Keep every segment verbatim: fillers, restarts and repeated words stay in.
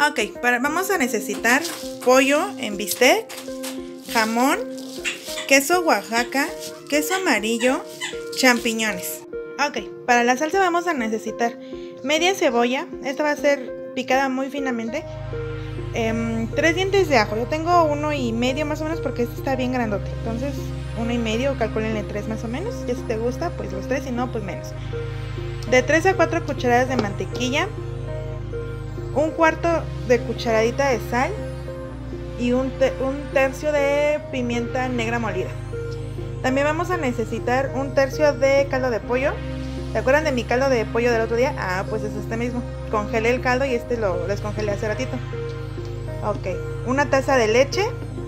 Ok, para, vamos a necesitar pollo en bistec, jamón, queso Oaxaca, queso amarillo, champiñones. Ok, para la salsa vamos a necesitar media cebolla, esta va a ser picada muy finamente, eh, tres dientes de ajo, yo tengo uno y medio más o menos porque este está bien grandote, entonces uno y medio, calcúlenle tres más o menos, ya si te gusta pues los tres, si no pues menos. De tres a cuatro cucharadas de mantequilla, un cuarto de cucharadita de sal y un, te un tercio de pimienta negra molida. También vamos a necesitar un tercio de caldo de pollo. ¿Se acuerdan de mi caldo de pollo del otro día? Ah, pues es este mismo. Congelé el caldo y este lo descongelé hace ratito. Ok, una taza de leche,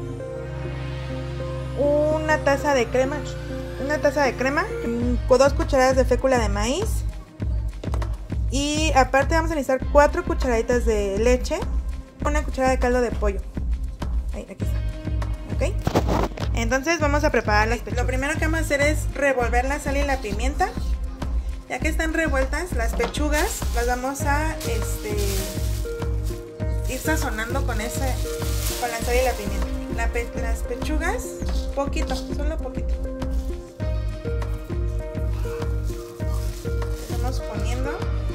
una taza de crema, una taza de crema, con dos cucharadas de fécula de maíz. Y aparte vamos a necesitar cuatro cucharaditas de leche, una cucharada de caldo de pollo. Ahí, aquí está. Ok. Entonces vamos a preparar las pechugas. Lo primero que vamos a hacer es revolver la sal y la pimienta. Ya que están revueltas, las pechugas las vamos a este, ir sazonando con, ese, con la sal y la pimienta. La pe las pechugas, poquito, solo poquito. Estamos poniendo.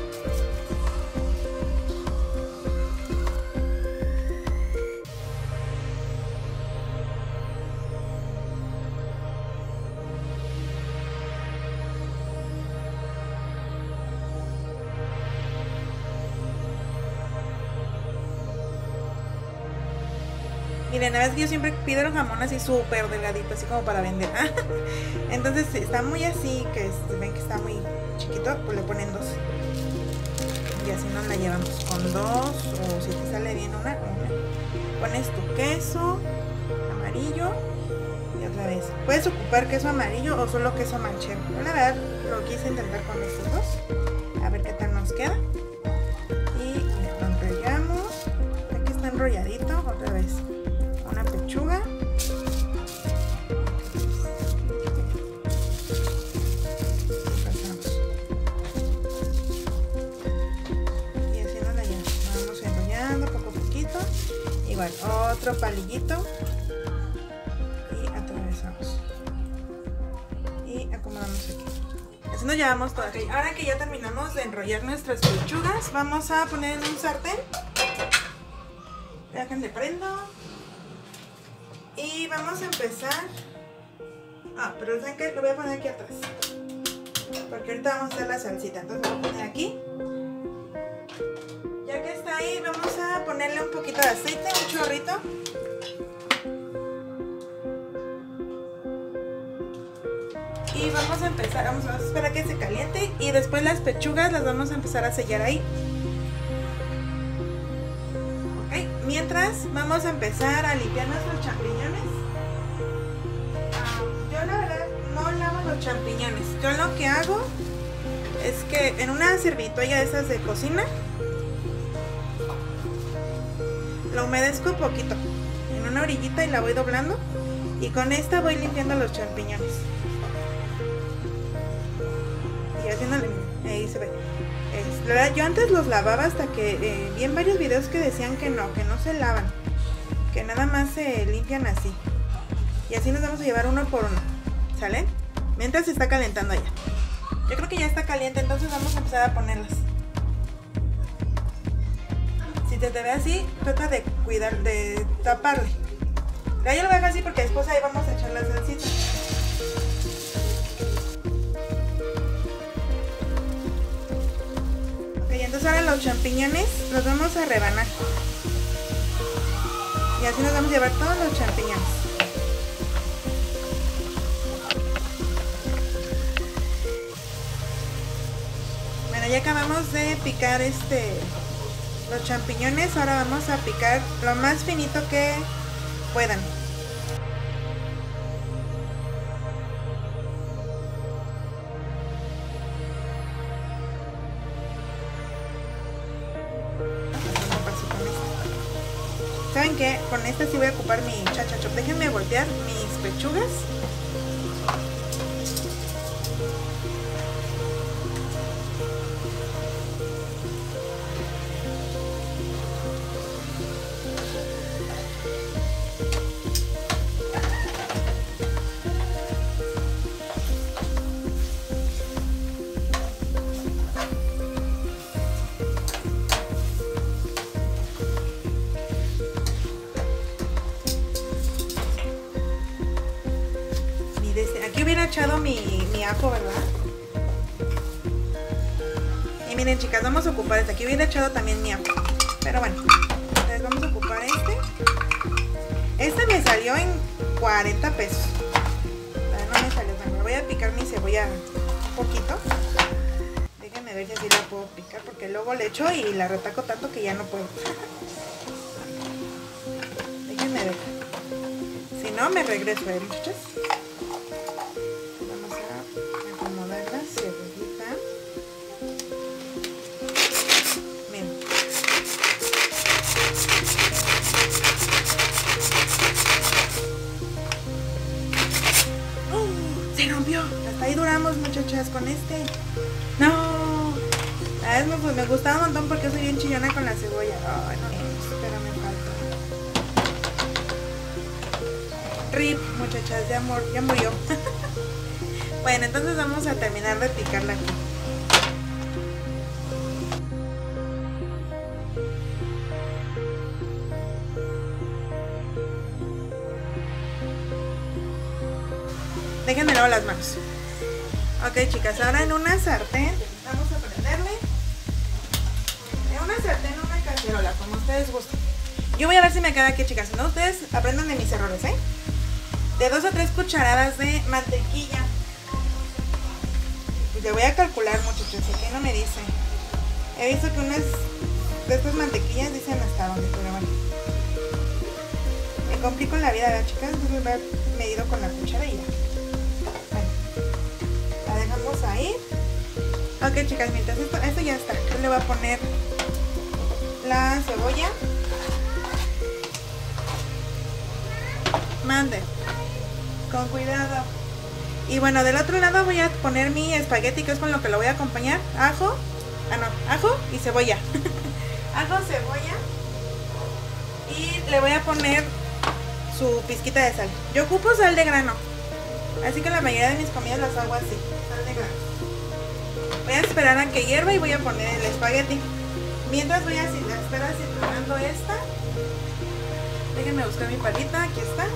Miren, la verdad es que yo siempre pido el jamón así súper delgadito, así como para vender. Entonces, si está muy así, que ven que está muy chiquito, pues le ponen dos. Y así nos la llevamos con dos, o si te sale bien una, una. Pones tu queso amarillo y otra vez. Puedes ocupar queso amarillo o solo queso manchego. Yo la verdad lo quise intentar con estos dos. A ver qué tal nos queda. Y lo enrollamos. Aquí está enrolladito, otra vez. Una pechuga y pasamos y así nos la llevamos, vamos enrollando poco a poquito, igual otro palillito y atravesamos y acomodamos aquí, así nos llevamos todo. Okay, ahora que ya terminamos de enrollar nuestras pechugas, vamos a poner en un sartén, dejen de prendo. Y vamos a empezar. Ah, pero ¿saben qué? Lo voy a poner aquí atrás. Porque ahorita vamos a hacer la salsita. Entonces lo voy a poner aquí. Ya que está ahí, vamos a ponerle un poquito de aceite, un chorrito. Y vamos a empezar, vamos a esperar a que se caliente. Y después las pechugas las vamos a empezar a sellar ahí. Mientras vamos a empezar a limpiar nuestros champiñones. uh, Yo la verdad no lavo los champiñones. Yo lo que hago es que en una servitolla de esas de cocina lo humedezco un poquito en una orillita y la voy doblando. Y con esta voy limpiando los champiñones. Y haciéndole, ahí se ve. La verdad, yo antes los lavaba hasta que eh, vi en varios videos que decían que no, que no se lavan, que nada más se limpian así. Y así nos vamos a llevar uno por uno, ¿sale? Mientras se está calentando allá. Yo creo que ya está caliente, entonces vamos a empezar a ponerlas. Si te, te ve así, trata de cuidar, de taparle. Ya yo lo voy a dejar así porque después ahí vamos a echar la salsita. Entonces ahora los champiñones los vamos a rebanar. Y así nos vamos a llevar todos los champiñones. Bueno, ya acabamos de picar este los champiñones. Ahora vamos a picar lo más finito que puedan. ¿Saben qué? Con esta sí voy a ocupar mi cha-cha chop. Déjenme voltear mis pechugas. ajo, ¿verdad? Y miren, chicas, vamos a ocupar este. Aquí hubiera echado también mi ajo, pero bueno, entonces vamos a ocupar este. Este me salió en cuarenta pesos. No me salió, bueno, voy a picar mi cebolla un poquito. Déjenme ver si así la puedo picar, porque luego le echo y la retaco tanto que ya no puedo. Déjenme ver. Si no, me regreso, ¿eh, muchachos? Vamos a acomodar la cebollita. Miren. ¡Oh! Se rompió. Hasta ahí duramos, muchachas, con este. No. A veces me, me gustaba un montón porque soy bien chillona con la cebolla. Ay, no, pero me falta. Rip, muchachas, ya, mor ya murió. Bueno, entonces vamos a terminar de picarla aquí. Déjenme lavar las manos. Ok, chicas, ahora en una sartén vamos a prenderle. En una sartén, una cacerola, como ustedes gusten. Yo voy a ver si me queda aquí, chicas. Si no, ustedes aprendan de mis errores, ¿eh? De dos a tres cucharadas de mantequilla. Y le voy a calcular, muchachos, aquí no me dice. He visto que unas de estas mantequillas dicen hasta dónde, pero bueno. Me complico la vida, ¿verdad, chicas? Entonces voy a medido con la cuchara y ya. Bueno, la dejamos ahí. Ok, chicas, mientras esto, esto ya está. Yo le voy a poner la cebolla. Mande. Con cuidado. Y bueno, del otro lado voy a poner mi espagueti, que es con lo que lo voy a acompañar. Ajo. Ah, no. Ajo y cebolla. Ajo, cebolla. Y le voy a poner su pizquita de sal. Yo ocupo sal de grano. Así que la mayoría de mis comidas las hago así. Sal de grano. Voy a esperar a que hierva y voy a poner el espagueti. Mientras voy a esperar citronando esta. Déjenme buscar mi palita. Aquí está.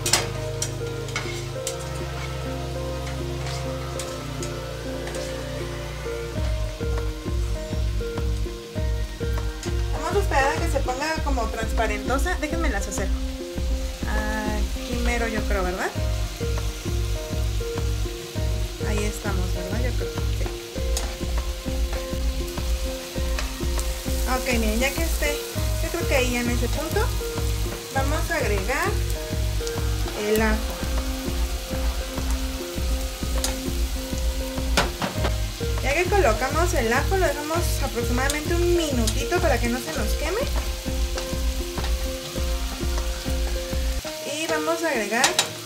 Vamos a esperar a que se ponga como transparentosa. Déjenme las acerco. Aquí mero yo creo, ¿verdad? Ahí estamos, ¿verdad? Yo creo. Sí. Ok, miren, ya que esté, yo creo que ahí en ese punto vamos a agregar el ajo. Ya que colocamos el ajo, lo dejamos aproximadamente un minutito para que no se nos queme. Y vamos a agregar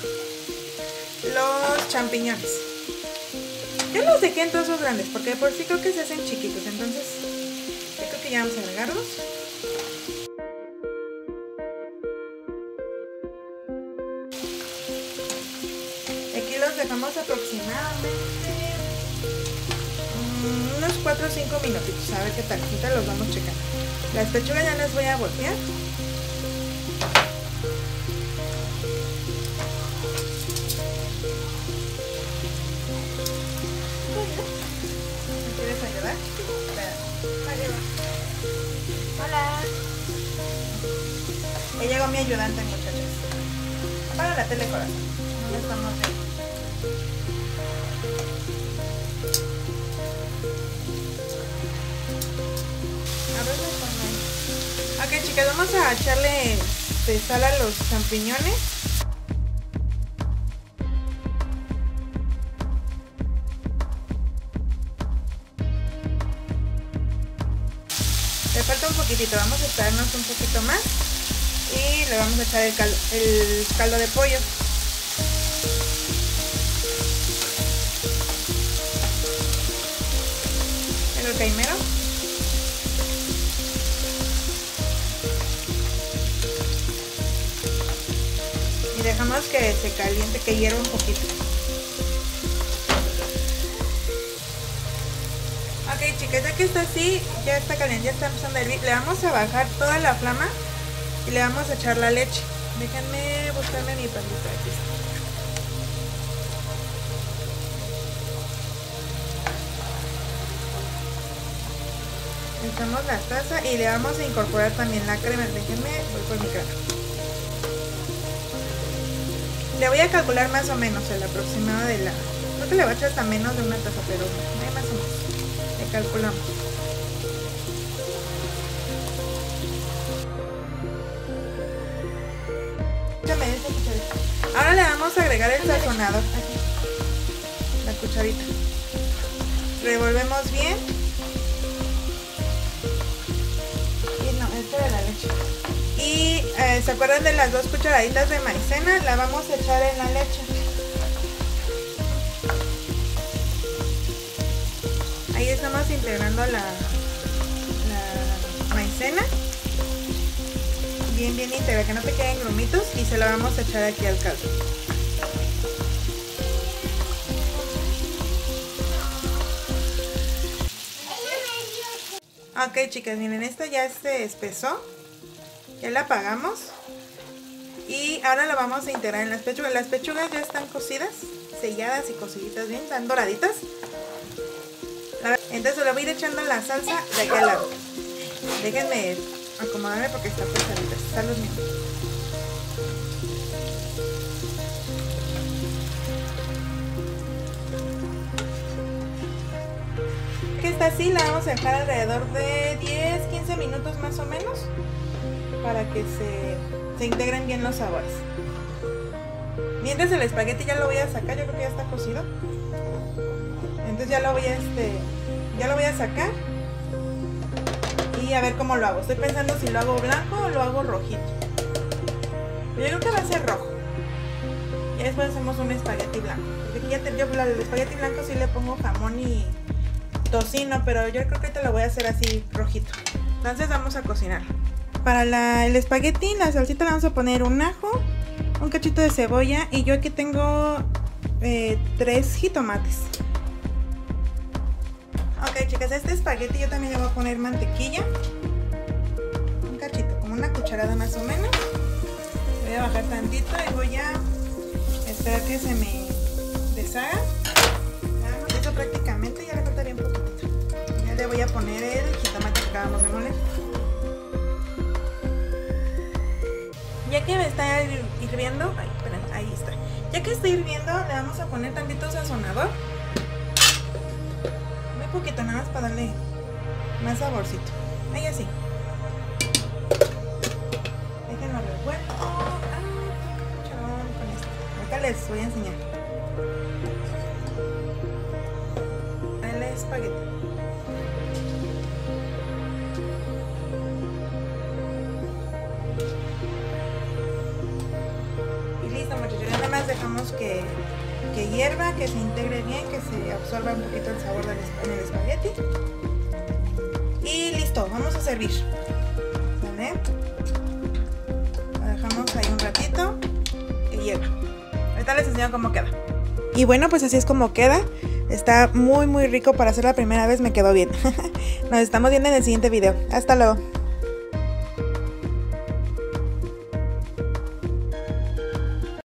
los champiñones. Yo los dejé en trozos grandes porque por sí creo que se hacen chiquitos, entonces yo creo que ya vamos a agregarlos. Aquí los dejamos aproximadamente um, unos cuatro o cinco minutitos, a ver qué tal, ahorita los vamos checando. Las pechugas ya las voy a voltear. ¿Me quieres ayudar? Hola. Ya llegó mi ayudante, muchachos. Apaga la tele, corazón. No estamos viendo. Ok, chicas, vamos a echarle de sal a los champiñones. Le falta un poquitito, vamos a esperarnos un poquito más y le vamos a echar el caldo, el caldo de pollo. El caimero. Y dejamos que se caliente, que hierva un poquito. Ok, chicas, ya que está así, ya está caliente, ya está empezando a hervir. Le vamos a bajar toda la flama y le vamos a echar la leche. Déjenme buscarme mi palita. Aquí está. Echamos la taza y le vamos a incorporar también la crema. Déjenme, voy por mi crema. Le voy a calcular más o menos el aproximado de la... Creo que le voy a echar hasta menos de una taza, pero no hay más o menos. Le calculamos. Ahora le vamos a agregar el sazonador. Aquí. La cucharita. Revolvemos bien. Y no, esta era la leche. Y eh, ¿se acuerdan de las dos cucharaditas de maicena? La vamos a echar en la leche. Ahí estamos integrando la, la maicena. Bien, bien íntegra, que no te queden grumitos, y se la vamos a echar aquí al caldo. Ok, chicas, miren, esta ya se espesó. Ya la apagamos. Y ahora la vamos a integrar en las pechugas. Las pechugas ya están cocidas, selladas y cociditas bien, están doraditas. Entonces le voy a ir echando la salsa de aquí al lado. Déjenme acomodarme porque está pesadita. Están los mismos. Que está así, la vamos a dejar alrededor de diez a quince minutos más o menos, para que se, se integren bien los sabores. Mientras el espagueti ya lo voy a sacar, yo creo que ya está cocido. Entonces ya lo voy a este, ya lo voy a sacar. Y a ver cómo lo hago. Estoy pensando si lo hago blanco o lo hago rojito. Pero yo creo que va a ser rojo. Y después hacemos un espagueti blanco. Porque aquí ya te, yo el espagueti blanco sí le pongo jamón y tocino, pero yo creo que te lo voy a hacer así rojito. Entonces vamos a cocinar. Para la, el espagueti, la salsita le vamos a poner un ajo, un cachito de cebolla, y yo aquí tengo eh, tres jitomates. Ok, chicas, este espagueti yo también le voy a poner mantequilla. Un cachito, como una cucharada más o menos. Voy a bajar tantito y voy a esperar que se me deshaga. Eso prácticamente ya le falta bien poquito. Ya le voy a poner el jitomate que acabamos de moler. Ya que me está hirviendo, ay, esperen, ahí está. Ya que está hirviendo, le vamos a poner tantito sazonador. Muy poquito, nada más para darle más saborcito. Ahí así. Déjenlo revuelto. Ah, chabón, con esto. Ahorita les voy a enseñar. El espagueti. Nada más dejamos que, que hierva, que se integre bien, que se absorba un poquito el sabor del, en el espagueti. Y listo, vamos a servir. ¿Vale? Lo dejamos ahí un ratito que hierva. Ahorita les enseño cómo queda. Y bueno, pues así es como queda. Está muy muy rico para hacer la primera vez, me quedó bien. Nos estamos viendo en el siguiente video. Hasta luego.